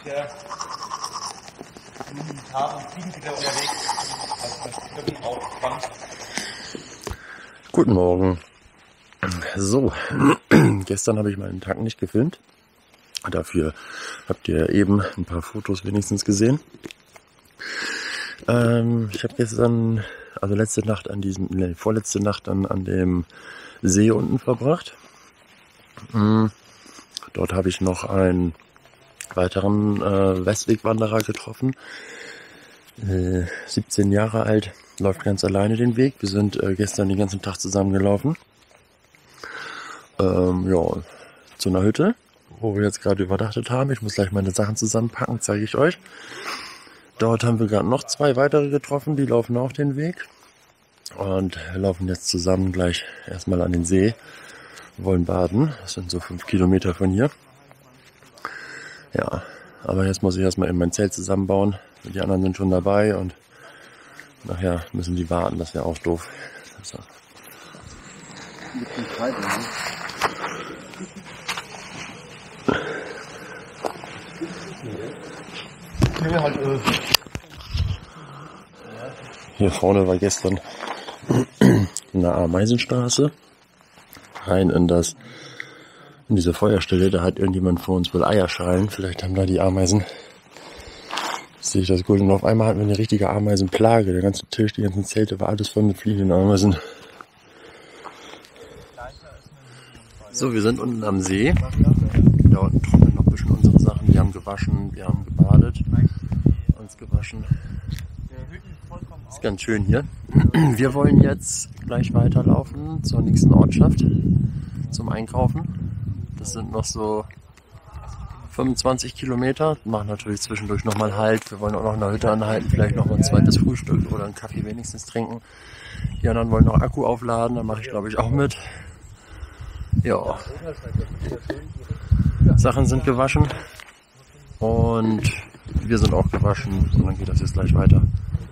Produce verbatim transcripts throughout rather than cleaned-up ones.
wieder in Tag und fliegen wieder unterwegs. Also das Grippen auffangen. Guten Morgen. So, gestern habe ich meinen Tag nicht gefilmt. Dafür habt ihr eben ein paar Fotos wenigstens gesehen. Ähm, ich habe gestern, also letzte Nacht an diesem, ne, vorletzte Nacht dann an dem See unten verbracht. Mhm. Dort habe ich noch einen weiteren äh, Westwegwanderer getroffen. Äh, siebzehn Jahre alt, läuft ganz alleine den Weg. Wir sind äh, gestern den ganzen Tag zusammen gelaufen. Ähm, ja, zu einer Hütte, wo wir jetzt gerade übernachtet haben. Ich muss gleich meine Sachen zusammenpacken, zeige ich euch. Dort haben wir gerade noch zwei weitere getroffen, die laufen auch den Weg. Und laufen jetzt zusammen gleich erstmal an den See. Wollen baden, das sind so fünf Kilometer von hier. Ja, aber jetzt muss ich erstmal in mein Zelt zusammenbauen. Die anderen sind schon dabei und nachher müssen die warten, das wäre auch doof. Also. Hier vorne war gestern eine Ameisenstraße. Rein in das, in diese Feuerstelle, da hat irgendjemand vor uns wohl Eierschalen. Vielleicht haben da die Ameisen. Jetzt sehe ich das gut. Und auf einmal hatten wir eine richtige Ameisenplage. Der ganze Tisch, die ganzen Zelte war alles voll mit fliegenden Ameisen. So, wir sind unten am See. Da unten trocknen noch ein bisschen unsere Sachen. Wir haben gewaschen, wir haben gebadet, uns gewaschen. Ist ganz schön hier. Wir wollen jetzt gleich weiterlaufen zur nächsten Ortschaft, zum Einkaufen. Das sind noch so fünfundzwanzig Kilometer. Wir machen natürlich zwischendurch nochmal Halt. Wir wollen auch noch in der Hütte anhalten, vielleicht noch mal ein zweites Frühstück oder einen Kaffee wenigstens trinken. Die anderen wollen noch Akku aufladen, da mache ich glaube ich auch mit. Ja. Sachen sind gewaschen und wir sind auch gewaschen und dann geht das jetzt gleich weiter.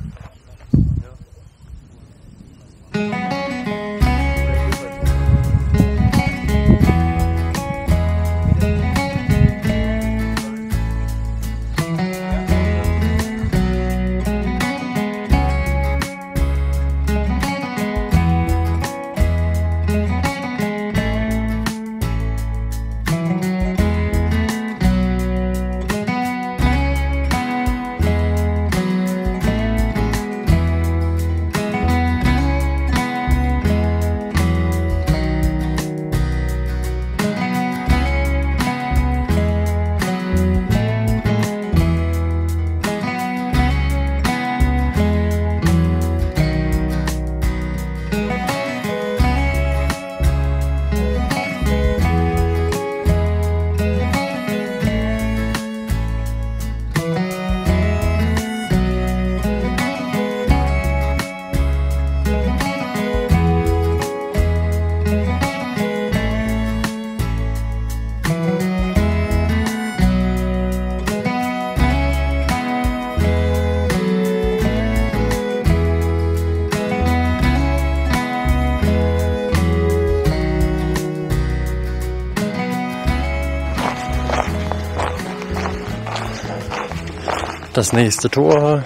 Das nächste Tor.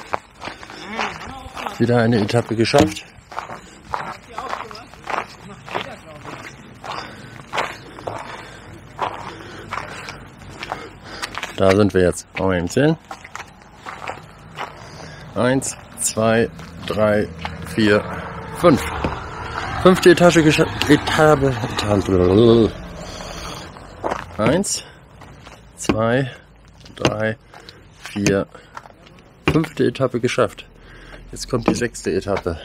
Wieder eine Etappe geschafft. Da sind wir jetzt. Wollen wir eben zählen? Eins, zwei, drei, vier, fünf. Fünfte Etage geschafft. Etappe. Etappe. Eins, zwei, drei, vier, fünfte Etappe geschafft. Jetzt kommt die sechste Etappe.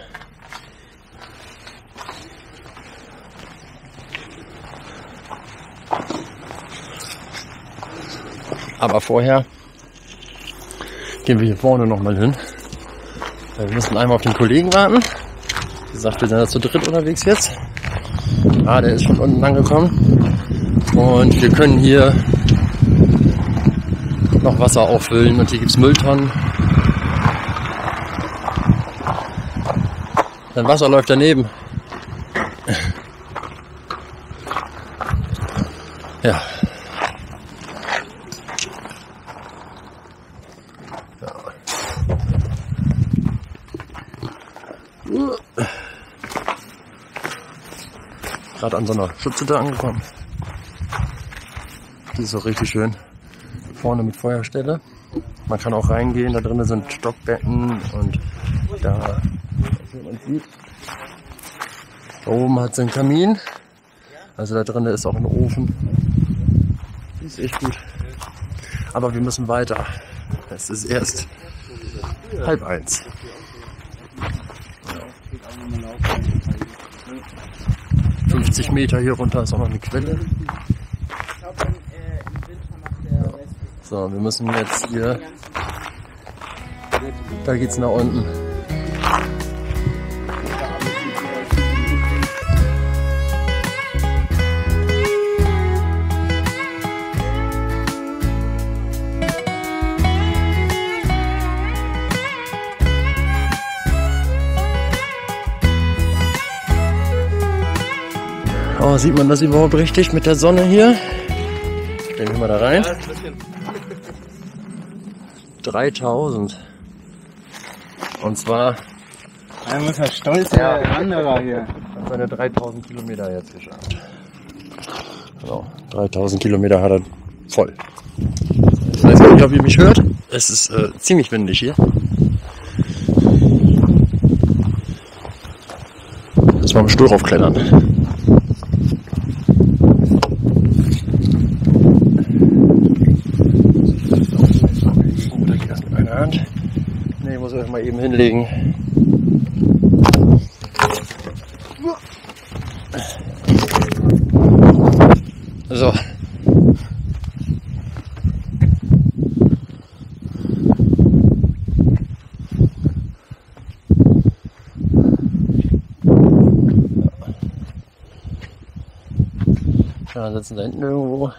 Aber vorher gehen wir hier vorne nochmal hin. Wir müssen einmal auf den Kollegen warten. Wie gesagt, wir sind ja zu dritt unterwegs jetzt. Ah, der ist schon unten angekommen. Und wir können hier noch Wasser auffüllen und hier gibt es Mülltonnen. Dein Wasser läuft daneben. Ja. Gerade an so einer Schutzhütte angekommen. Die ist auch richtig schön. Vorne mit Feuerstelle. Man kann auch reingehen, da drinnen sind Stockbetten und da, wie man sieht, da oben hat sie einen Kamin. Also da drinnen ist auch ein Ofen. Die ist echt gut. Aber wir müssen weiter. Es ist erst halb eins. fünfzig Meter hier runter ist auch noch eine Quelle. So, wir müssen jetzt hier, da geht's nach unten. Oh, sieht man das überhaupt richtig mit der Sonne hier? Stellen wir mal da rein. dreitausend. Und zwar... Er muss ja stolz der Wanderer hier. Hat seine dreitausend Kilometer jetzt geschafft. Genau, dreitausend Kilometer hat er voll. Ich weiß nicht, ob ihr mich hört. Es ist äh, ziemlich windig hier. Lass mal am Stuhl raufklettern. Ne, ich muss euch mal eben hinlegen. So. Ja, sitzen da hinten irgendwo.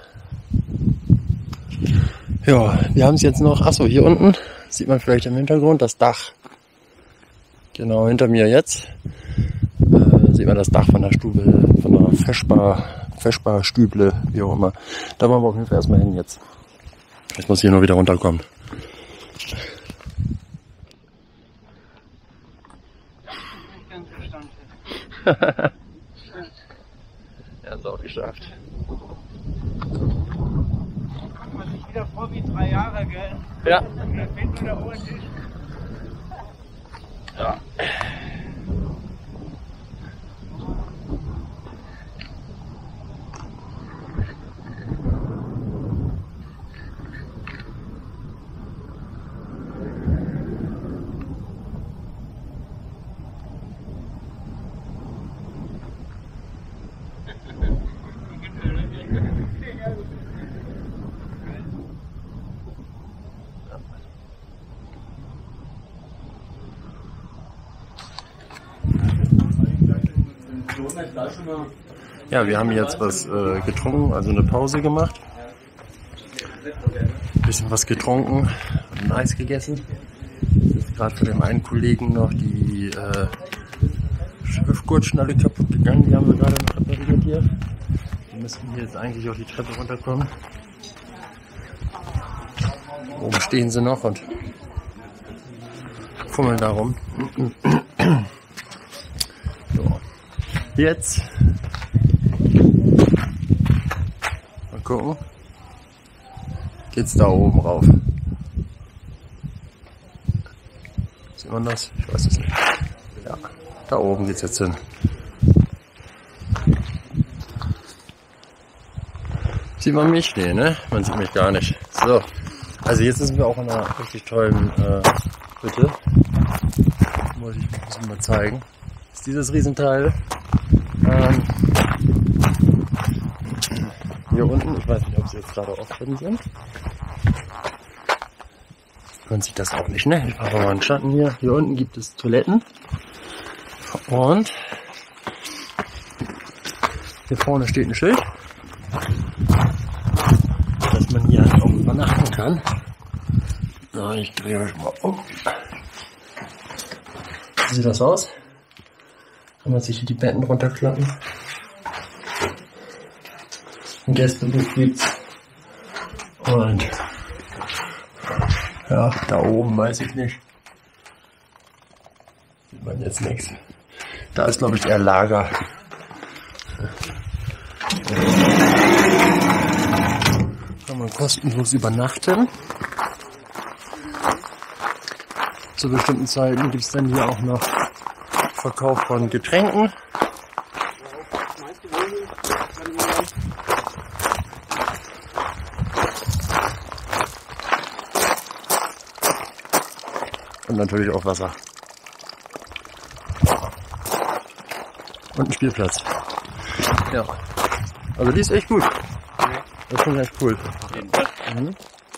Ja, wir haben es jetzt noch, achso, hier unten sieht man vielleicht im Hintergrund das Dach. Genau hinter mir jetzt äh, sieht man das Dach von der Stube, von der Feschbar, Feschbar Stüble, wie auch immer. Da wollen wir auf jeden Fall erstmal hin jetzt. Ich muss hier nur wieder runterkommen. Ja, ist auch geschafft. Wieder vor wie drei Jahre, gell? Ja. Der fehlt wieder ohne Tisch. Ja. Ja, wir haben jetzt was äh, getrunken, also eine Pause gemacht. Ein bisschen was getrunken, ein Eis gegessen. Jetzt gerade für den einen Kollegen noch die äh, Schriftgurtschnalle kaputt gegangen, die haben wir gerade noch repariert hier. Wir müssen hier jetzt eigentlich auf die Treppe runterkommen. Oben stehen sie noch und fummeln da rum. So. Jetzt mal gucken. Geht's da oben rauf? Sieht man das? Ich weiß es nicht. Ja, da oben geht's jetzt hin. Sieht man mich? Nee, ne? Man sieht mich gar nicht. So. Also jetzt sind wir auch in einer richtig tollen äh, Hütte. Muss ich muss mal zeigen. Das ist dieses Riesenteil. Ähm, hier unten, ich weiß nicht, ob sie jetzt gerade offen sind. Man sieht das auch nicht, ne? Ich mache mal einen Schatten hier. Hier unten gibt es Toiletten. Und hier vorne steht ein Schild, dass man hier auch übernachten kann. So, ich drehe euch mal um. Wie sieht das aus? Kann man sich hier die Betten runterklappen. Ein Gästebuch gibt's. Und ja, da oben weiß ich nicht. Sieht man jetzt nichts. Da ist, glaube ich, eher Lager. Kann man kostenlos übernachten. Zu bestimmten Zeiten gibt es dann hier auch noch Verkauf von Getränken. Und natürlich auch Wasser. Und ein Spielplatz. Ja. Also die ist echt gut. Das ist schon echt cool. Mhm.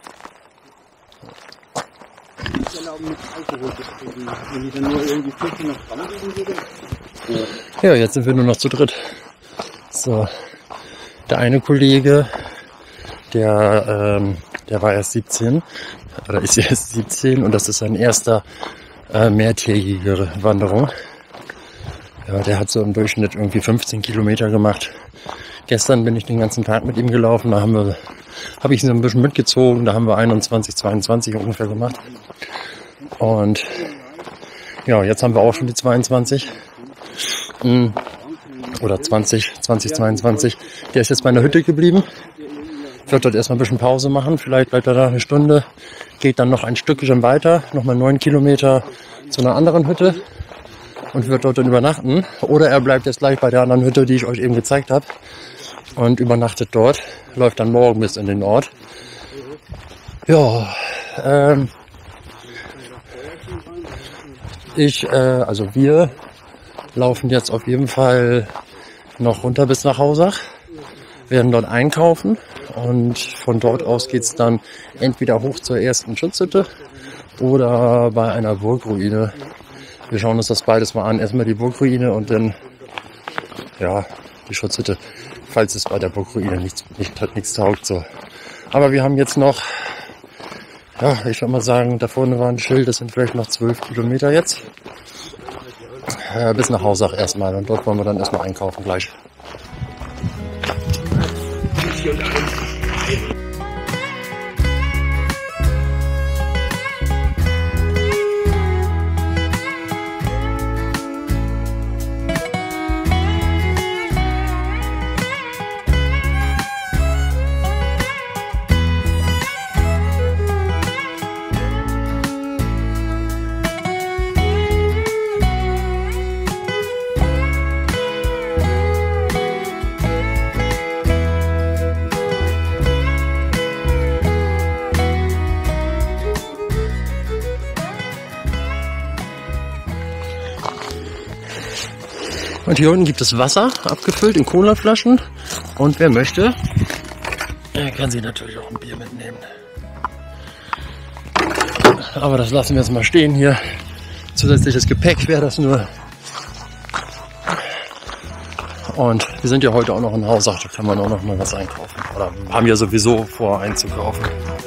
Ja, jetzt sind wir nur noch zu dritt. So. Der eine Kollege, der, ähm, der war erst siebzehn. Oder ist erst siebzehn und das ist sein erster äh, mehrtägige Wanderung. Ja, der hat so im Durchschnitt irgendwie fünfzehn Kilometer gemacht. Gestern bin ich den ganzen Tag mit ihm gelaufen, da haben wir, habe ich ihn so ein bisschen mitgezogen, da haben wir einundzwanzig, zweiundzwanzig ungefähr gemacht. Und ja, jetzt haben wir auch schon die zweiundzwanzig. Oder zwanzig, zwanzig, zweiundzwanzig. Der ist jetzt bei einer Hütte geblieben. Wird dort erstmal ein bisschen Pause machen, vielleicht bleibt er da eine Stunde, geht dann noch ein Stückchen weiter, nochmal neun Kilometer zu einer anderen Hütte und wird dort dann übernachten. Oder er bleibt jetzt gleich bei der anderen Hütte, die ich euch eben gezeigt habe und übernachtet dort, läuft dann morgen bis in den Ort. Ja, ähm, ich, äh, also wir laufen jetzt auf jeden Fall noch runter bis nach Hausach, werden dort einkaufen. Und von dort aus geht's dann entweder hoch zur ersten Schutzhütte oder bei einer Burgruine. Wir schauen uns das beides mal an. Erstmal die Burgruine und dann ja die Schutzhütte, falls es bei der Burgruine nichts, nicht, hat, nichts taugt. So. Aber wir haben jetzt noch, ja, ich würde mal sagen, da vorne war ein Schild, das sind vielleicht noch zwölf Kilometer jetzt. Äh, bis nach Hausach erstmal und dort wollen wir dann erstmal einkaufen gleich. Und hier unten gibt es Wasser, abgefüllt in Colaflaschen. Und wer möchte, der kann sich natürlich auch ein Bier mitnehmen. Aber das lassen wir jetzt mal stehen hier. Zusätzliches Gepäck wäre das nur. Und wir sind ja heute auch noch in Hausach, da kann man auch noch mal was einkaufen. Oder haben ja sowieso vor einzukaufen.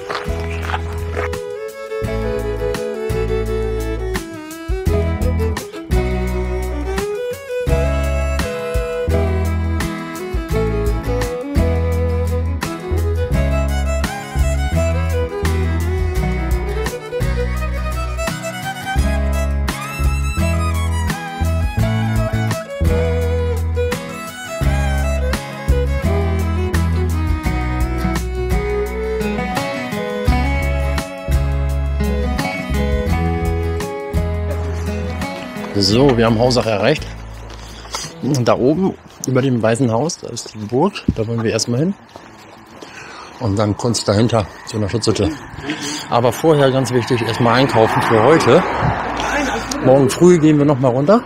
So, wir haben Hausach erreicht. Da oben über dem Weißen Haus, da ist die Burg, da wollen wir erstmal hin. Und dann kurz dahinter zu einer Schutzhütte. Aber vorher ganz wichtig, erstmal einkaufen für heute. Morgen früh gehen wir nochmal runter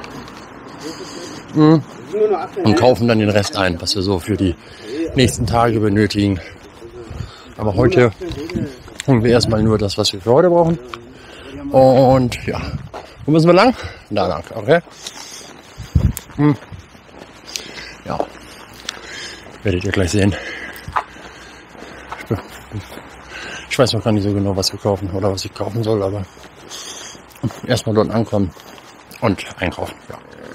und kaufen dann den Rest ein, was wir so für die nächsten Tage benötigen. Aber heute holen wir erstmal nur das, was wir für heute brauchen. Und ja, wo müssen wir lang? Da lang, okay. Hm. Ja, werdet ihr gleich sehen. Ich weiß noch gar nicht so genau, was wir kaufen oder was ich kaufen soll, aber erstmal dort ankommen und einkaufen. Ja.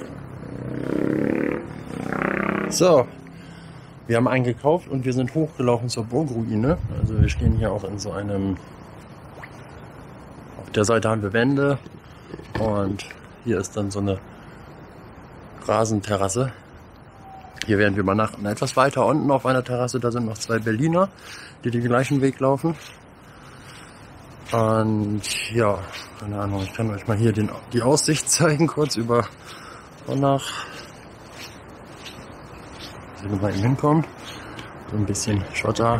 So, wir haben eingekauft und wir sind hochgelaufen zur Burgruine. Also wir stehen hier auch in so einem, auf der Seite haben wir Wände und hier ist dann so eine Rasenterrasse. Hier werden wir übernachten. Etwas weiter unten auf einer Terrasse, da sind noch zwei Berliner, die den gleichen Weg laufen. Und ja, keine Ahnung, ich kann euch mal hier den, die Aussicht zeigen, kurz über Honach. Wenn wir mal eben hinkommen, so ein bisschen Schotter.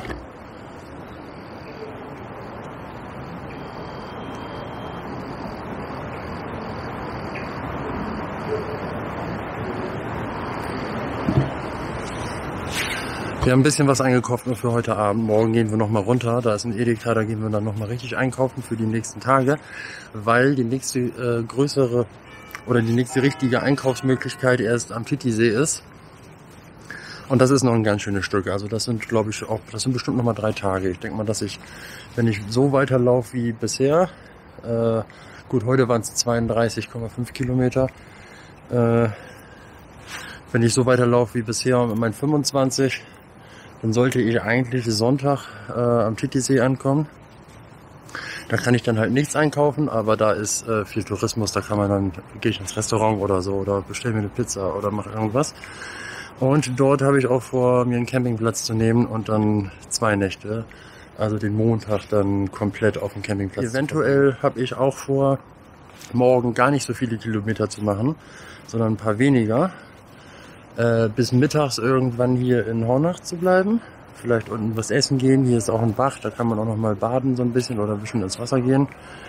Wir haben ein bisschen was eingekauft nur für heute Abend. Morgen gehen wir nochmal runter. Da ist ein Edeka, da gehen wir dann nochmal richtig einkaufen für die nächsten Tage. Weil die nächste äh, größere oder die nächste richtige Einkaufsmöglichkeit erst am Titisee ist. Und das ist noch ein ganz schönes Stück. Also das sind, glaube ich, auch, das sind bestimmt nochmal drei Tage. Ich denke mal, dass ich, wenn ich so weiterlaufe wie bisher, äh, gut, heute waren es zweiunddreißig Komma fünf Kilometer, äh, wenn ich so weiterlaufe wie bisher mit meinen fünfundzwanzig, dann sollte ich eigentlich Sonntag äh, am Titisee ankommen. Da kann ich dann halt nichts einkaufen, aber da ist äh, viel Tourismus, da kann man dann, gehe ich ins Restaurant oder so oder bestelle mir eine Pizza oder mache irgendwas. Und dort habe ich auch vor, mir einen Campingplatz zu nehmen und dann zwei Nächte, also den Montag dann komplett auf dem Campingplatz. Eventuell habe ich auch vor, morgen gar nicht so viele Kilometer zu machen, sondern ein paar weniger. Äh, bis mittags irgendwann hier in Hornach zu bleiben. Vielleicht unten was essen gehen. Hier ist auch ein Bach, da kann man auch noch mal baden so ein bisschen oder ein bisschen ins Wasser gehen.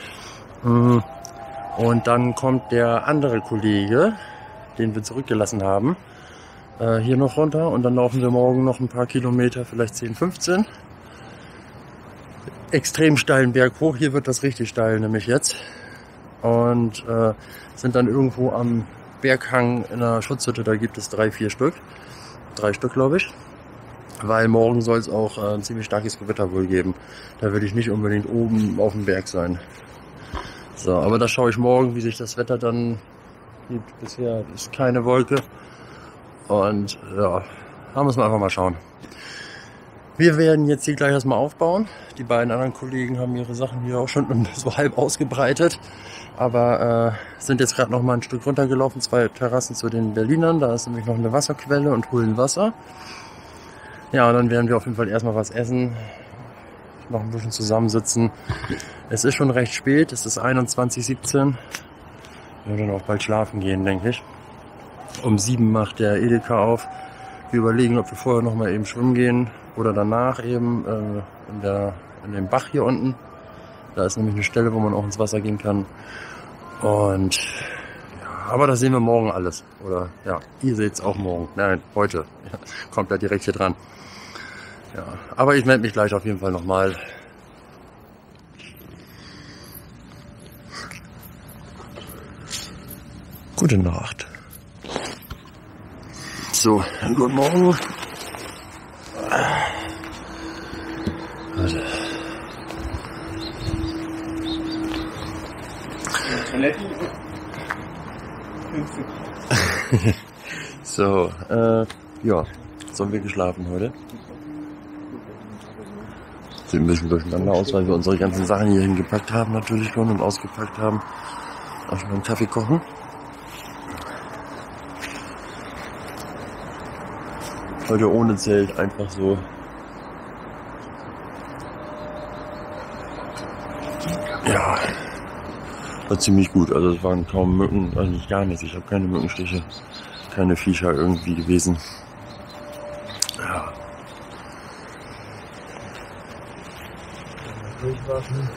Und dann kommt der andere Kollege, den wir zurückgelassen haben, äh, hier noch runter. Und dann laufen wir morgen noch ein paar Kilometer, vielleicht zehn, fünfzehn. Extrem steilen Berg hoch. Hier wird das richtig steil, nämlich jetzt. Und äh, sind dann irgendwo am Berghang in einer Schutzhütte, da gibt es drei, vier Stück. Drei Stück, glaube ich. Weil morgen soll es auch äh, ein ziemlich starkes Gewitter wohl geben. Da würde ich nicht unbedingt oben auf dem Berg sein. So, aber da schaue ich morgen, wie sich das Wetter dann gibt. Bisher ist keine Wolke. Und ja, da müssen wir einfach mal schauen. Wir werden jetzt hier gleich erstmal aufbauen. Die beiden anderen Kollegen haben ihre Sachen hier auch schon so halb ausgebreitet. Aber äh, sind jetzt gerade noch mal ein Stück runtergelaufen, zwei Terrassen zu den Berlinern. Da ist nämlich noch eine Wasserquelle und holen Wasser. Ja, und dann werden wir auf jeden Fall erstmal was essen, noch ein bisschen zusammensitzen. Es ist schon recht spät, es ist einundzwanzig Uhr siebzehn. Wir werden auch bald schlafen gehen, denke ich. Um sieben macht der Edeka auf. Wir überlegen, ob wir vorher noch mal eben schwimmen gehen oder danach eben äh, in, der, in dem Bach hier unten. Da ist nämlich eine Stelle, wo man auch ins Wasser gehen kann. Und ja, aber das sehen wir morgen alles. Oder ja, ihr seht es auch morgen. Nein, heute. Ja, kommt ja direkt hier dran. Ja, aber ich melde mich gleich auf jeden Fall nochmal. Gute Nacht. So, guten Morgen. Warte. So, äh, ja, so haben wir geschlafen heute. Sieht ein bisschen durcheinander aus, weil wir unsere ganzen Sachen hier hingepackt haben, natürlich schon und ausgepackt haben. Auch schon einen Kaffee kochen. Heute ohne Zelt, einfach so. Ja, war ziemlich gut. Also es waren kaum Mücken, eigentlich gar nichts. Ich habe keine Mückenstiche, keine Viecher irgendwie gewesen. Ja. Durchwaschen.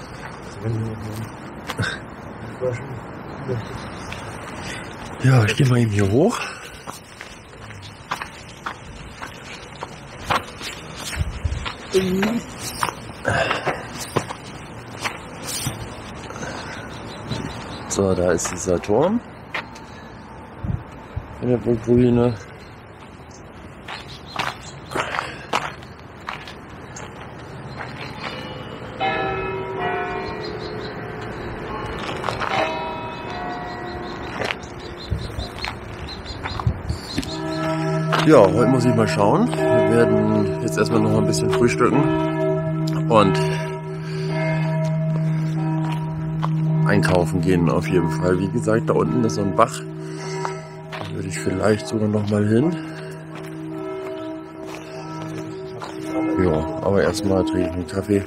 Ja, ich gehe mal eben hier hoch. So, da ist dieser Turm in der Burgruine. Ja, heute muss ich mal schauen. Wir werden jetzt erstmal noch ein bisschen frühstücken und einkaufen gehen auf jeden Fall. Wie gesagt, da unten ist so ein Bach. Da würde ich vielleicht sogar noch mal hin. Ja, aber erstmal trinke ich einen Kaffee.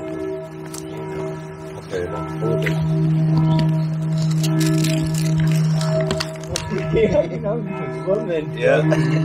Okay, Ja, genau, Moment. Ja.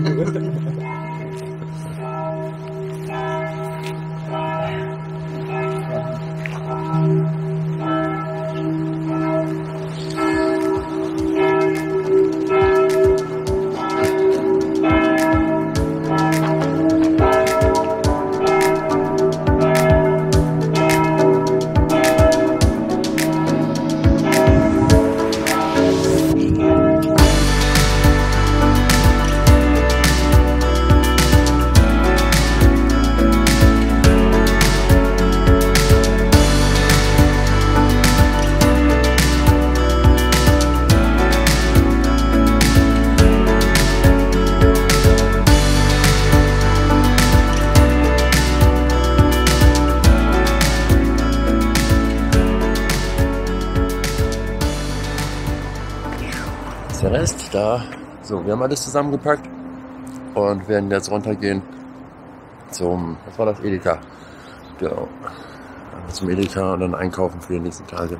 Der Rest da. So, wir haben alles zusammengepackt und werden jetzt runtergehen zum, was war das, Edeka. Genau. Zum Edeka und dann einkaufen für die nächsten Tage.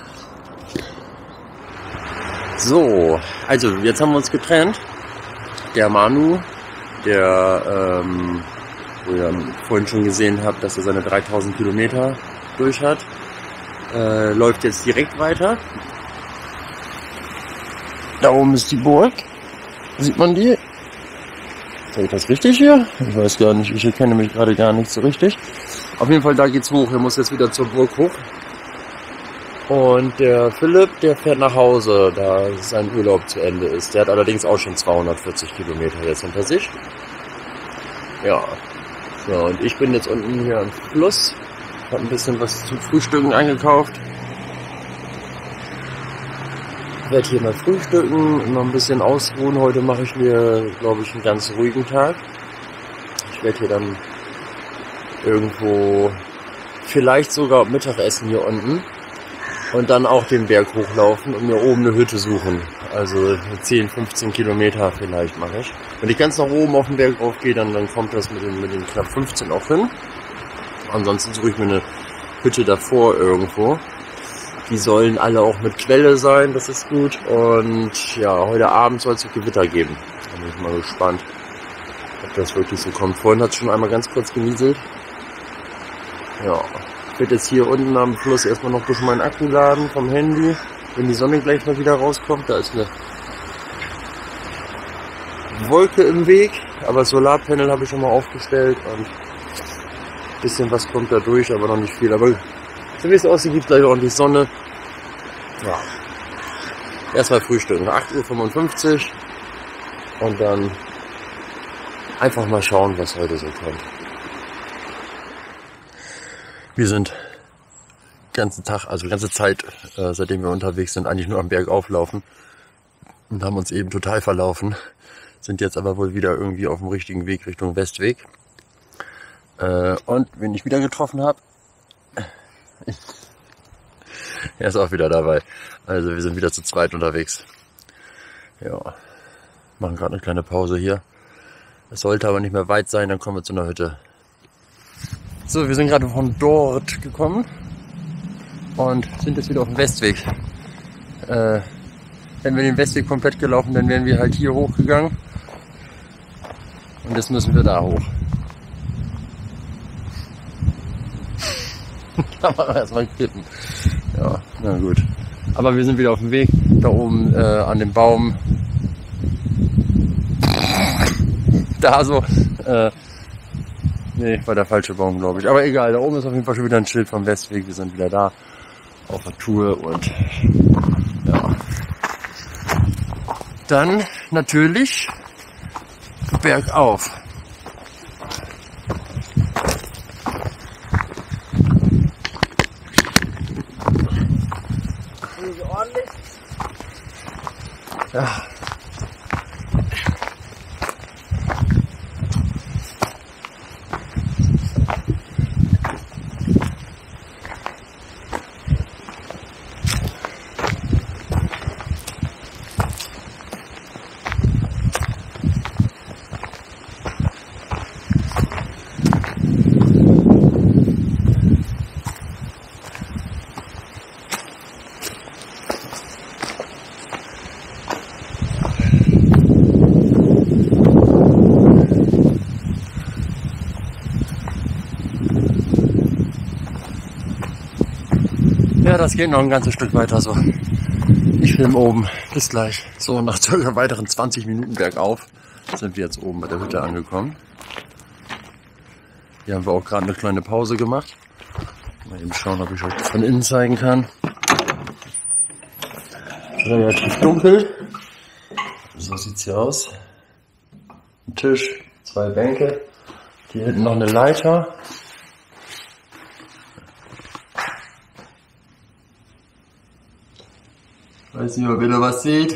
So, also jetzt haben wir uns getrennt. Der Manu, der, ähm, wo ihr vorhin schon gesehen habt, dass er seine dreitausend Kilometer durch hat, äh, läuft jetzt direkt weiter. Da oben ist die Burg. Sieht man die? Sehe ich das richtig hier? Ich weiß gar nicht. Ich erkenne mich gerade gar nicht so richtig. Auf jeden Fall, da geht's hoch. Er muss jetzt wieder zur Burg hoch. Und der Philipp, der fährt nach Hause, da sein Urlaub zu Ende ist. Der hat allerdings auch schon zweihundertvierzig Kilometer jetzt hinter sich. Ja. So, und ich bin jetzt unten hier am Fluss. Hab ein bisschen was zum Frühstücken eingekauft. Ich werde hier mal frühstücken und noch ein bisschen ausruhen. Heute mache ich mir, glaube ich, einen ganz ruhigen Tag. Ich werde hier dann irgendwo vielleicht sogar Mittagessen hier unten und dann auch den Berg hochlaufen und mir oben eine Hütte suchen. Also zehn, fünfzehn Kilometer vielleicht mache ich. Wenn ich ganz nach oben auf den Berg raufgehe, dann, dann kommt das mit den, mit den knapp fünfzehn auch hin. Ansonsten suche ich mir eine Hütte davor irgendwo. Die sollen alle auch mit Quelle sein, das ist gut. Und ja, heute Abend soll es Gewitter geben. Da bin ich mal gespannt, ob das wirklich so kommt. Vorhin hat es schon einmal ganz kurz genieselt. Ja, ich werde jetzt hier unten am Fluss erstmal noch ein bisschen meinen Akku laden vom Handy. Wenn die Sonne gleich mal wieder rauskommt, da ist eine Wolke im Weg. Aber Solarpanel habe ich schon mal aufgestellt und ein bisschen was kommt da durch, aber noch nicht viel. Aber so wie es aussieht, gibt es gleich ordentlich Sonne. Ja. Erstmal frühstücken. acht Uhr fünfundfünfzig. Und dann einfach mal schauen, was heute so kommt. Wir sind den ganzen Tag, also die ganze Zeit, äh, seitdem wir unterwegs sind, eigentlich nur am Berg auflaufen. Und haben uns eben total verlaufen. Sind jetzt aber wohl wieder irgendwie auf dem richtigen Weg Richtung Westweg. Äh, und wen ich wieder getroffen habe, er ist auch wieder dabei. Also wir sind wieder zu zweit unterwegs. Ja, machen gerade eine kleine Pause hier. Es sollte aber nicht mehr weit sein, dann kommen wir zu einer Hütte. So, wir sind gerade von dort gekommen und sind jetzt wieder auf dem Westweg. Äh, wenn wir den Westweg komplett gelaufen, dann wären wir halt hier hochgegangen. Und jetzt müssen wir da hoch. Kamera erstmal kippen. Ja, na gut. Aber wir sind wieder auf dem Weg. Da oben äh, an dem Baum. Da so. Äh, nee, war der falsche Baum, glaube ich. Aber egal, da oben ist auf jeden Fall schon wieder ein Schild vom Westweg. Wir sind wieder da auf der Tour und ja. Dann natürlich bergauf. Ja. das geht noch ein ganzes Stück weiter so. Ich bin oben. Bis gleich. So, nach circa weiteren zwanzig Minuten bergauf sind wir jetzt oben bei der Hütte angekommen. Hier haben wir auch gerade eine kleine Pause gemacht. Mal eben schauen, ob ich euch das von innen zeigen kann. Relativ dunkel. So sieht's hier aus. Ein Tisch, zwei Bänke. Hier hinten noch eine Leiter. Weiß nicht, ob ihr da was seht.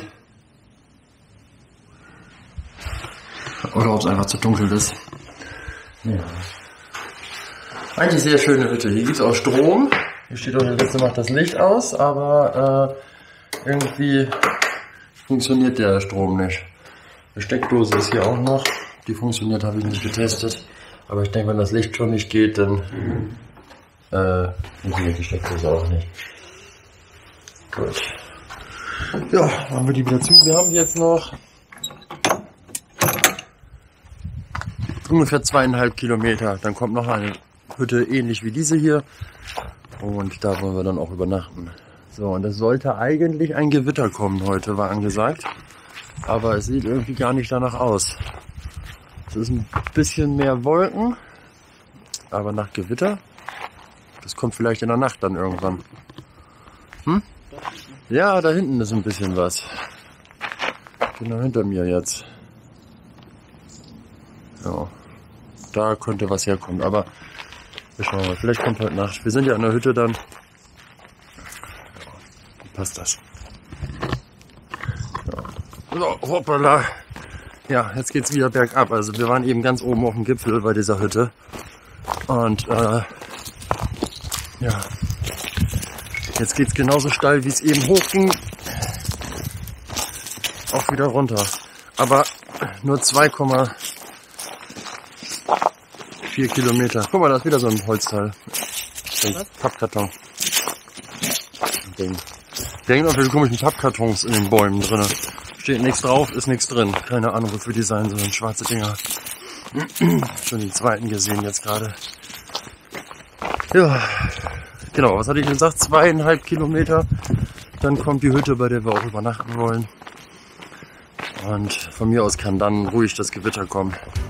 Oder ob es einfach zu dunkel ist. Ja. Eigentlich sehr schöne Hütte. Hier gibt es auch Strom. Hier steht auch, der letzte macht das Licht aus, aber äh, irgendwie funktioniert der Strom nicht. Die Steckdose ist hier auch noch. Die funktioniert, habe ich nicht getestet. Aber ich denke, wenn das Licht schon nicht geht, dann äh, funktioniert die Steckdose auch nicht. Gut. Ja, machen wir die wieder zu. Wir haben jetzt noch ungefähr zweieinhalb Kilometer. Dann kommt noch eine Hütte ähnlich wie diese hier. Und da wollen wir dann auch übernachten. So, und es sollte eigentlich ein Gewitter kommen heute, war angesagt. Aber es sieht irgendwie gar nicht danach aus. Es ist ein bisschen mehr Wolken, aber nach Gewitter. Das kommt vielleicht in der Nacht dann irgendwann. Hm? Ja, da hinten ist ein bisschen was. Genau hinter mir jetzt. Ja, da könnte was herkommen, aber wir schauen mal, vielleicht kommt heute Nacht. Wir sind ja an der Hütte dann. Ja, passt das. Ja. So, hoppala. Ja, jetzt geht's wieder bergab. Also wir waren eben ganz oben auf dem Gipfel bei dieser Hütte. Und äh, ja, jetzt geht's genauso steil, wie es eben hochging. Auch wieder runter. Aber nur zwei Komma vier Kilometer. Guck mal, da ist wieder so ein Holzteil. Ein Pappkarton. Ding. Da hängen auch welche komischen Pappkartons in den Bäumen drin. Steht nichts drauf, ist nichts drin. Keine Ahnung, wofür die sein sollen. Schwarze Dinger. Schon den zweiten gesehen jetzt gerade. Ja, genau. Was hatte ich gesagt? Zweieinhalb Kilometer. Dann kommt die Hütte, bei der wir auch übernachten wollen. Und von mir aus kann dann ruhig das Gewitter kommen.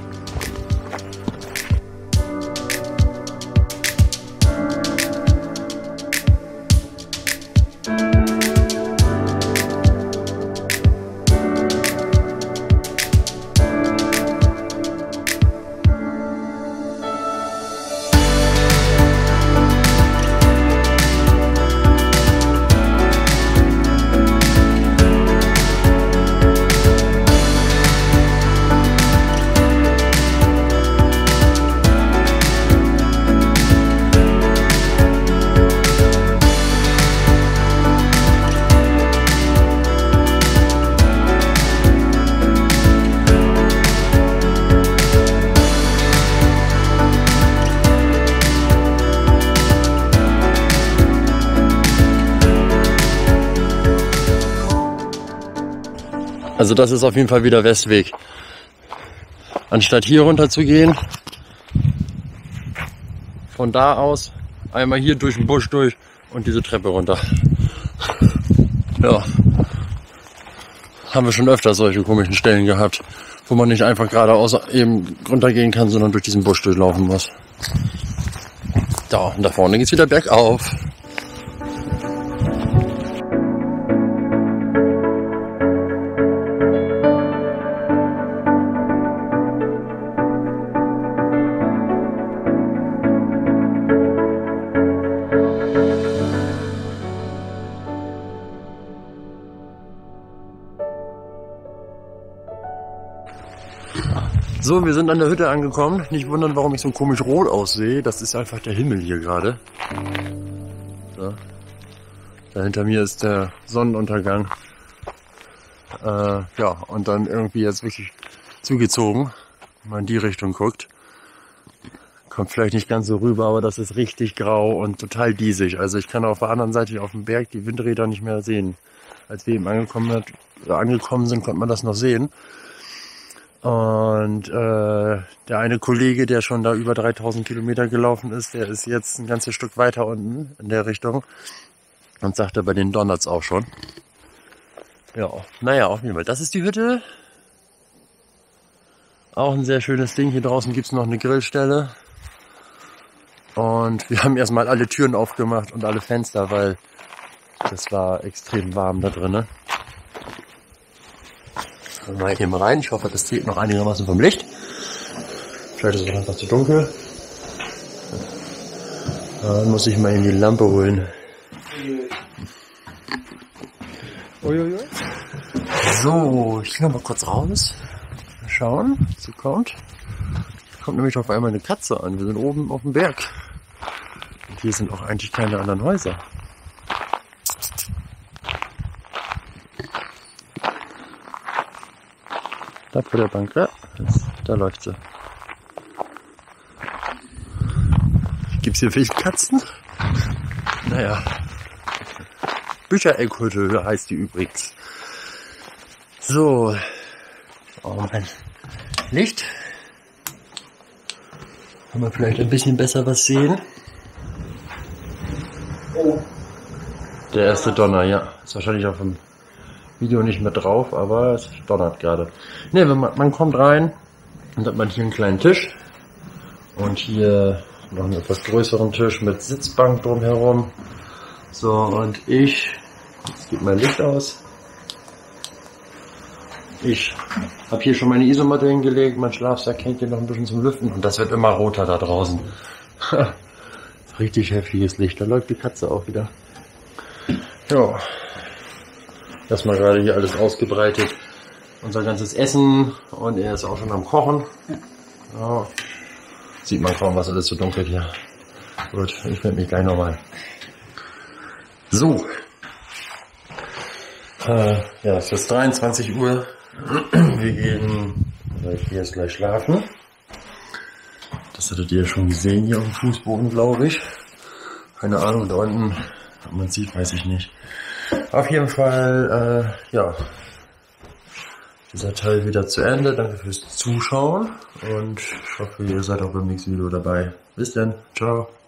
Also das ist auf jeden Fall wieder Westweg. Anstatt hier runter zu gehen, von da aus einmal hier durch den Busch durch und diese Treppe runter. Ja, haben wir schon öfter solche komischen Stellen gehabt, wo man nicht einfach geradeaus eben runtergehen kann, sondern durch diesen Busch durchlaufen muss. Da, und da vorne geht's wieder bergauf. So, wir sind an der Hütte angekommen. Nicht wundern, warum ich so komisch rot aussehe. Das ist einfach der Himmel hier gerade. So. Da hinter mir ist der Sonnenuntergang. Äh, ja, und dann irgendwie jetzt wirklich zugezogen, wenn man in die Richtung guckt. Kommt vielleicht nicht ganz so rüber, aber das ist richtig grau und total diesig. Also ich kann auf der anderen Seite auf dem Berg die Windräder nicht mehr sehen. Als wir eben angekommen, hat, oder angekommen sind, konnte man das noch sehen. Und äh, der eine Kollege, der schon da über dreitausend Kilometer gelaufen ist, der ist jetzt ein ganzes Stück weiter unten in der Richtung. Und sagte, bei den donnert's auch schon. Ja, naja, auf jeden Fall. Das ist die Hütte. Auch ein sehr schönes Ding. Hier draußen gibt's noch eine Grillstelle. Und wir haben erstmal alle Türen aufgemacht und alle Fenster, weil das war extrem warm da drinnen. Mal hier mal rein. Ich hoffe, das zählt noch einigermaßen vom Licht. Vielleicht ist es auch einfach zu dunkel. Dann muss ich mal in die Lampe holen. Uiuiui. So, ich gehe noch mal kurz raus. Mal schauen, was so kommt. Hier kommt nämlich auf einmal eine Katze an. Wir sind oben auf dem Berg. Und hier sind auch eigentlich keine anderen Häuser. Da vor der Bank, da, da läuft sie. Gibt's hier Wildkatzen? Naja. Büchereckhütte heißt die übrigens. So. Oh mein Licht. Kann man vielleicht ein bisschen besser was sehen. Oh. Der erste Donner, ja. Ist wahrscheinlich auf dem Video nicht mehr drauf, aber es donnert gerade. Ne, wenn man, man kommt rein und hat man hier einen kleinen Tisch. Und hier noch einen etwas größeren Tisch mit Sitzbank drumherum. So, und ich, jetzt geht mein Licht aus. Ich habe hier schon meine Isomatte hingelegt, mein Schlafsack hängt hier noch ein bisschen zum Lüften und das wird immer roter da draußen. Richtig heftiges Licht, da läuft die Katze auch wieder. Ja, erstmal gerade hier alles ausgebreitet, unser ganzes Essen und er ist auch schon am Kochen. Ja. Sieht man kaum, was alles so dunkel hier. Gut, ich melde mich gleich nochmal. So. Äh, ja, es ist dreiundzwanzig Uhr. Wir gehen, ich gehe jetzt gleich schlafen. Das hattet ihr schon gesehen hier auf dem Fußboden, glaube ich. Keine Ahnung, da unten, ob man sieht, weiß ich nicht. Auf jeden Fall, äh, ja, dieser Teil wieder zu Ende. Danke fürs Zuschauen und ich hoffe, ihr seid auch beim nächsten Video dabei. Bis dann, ciao.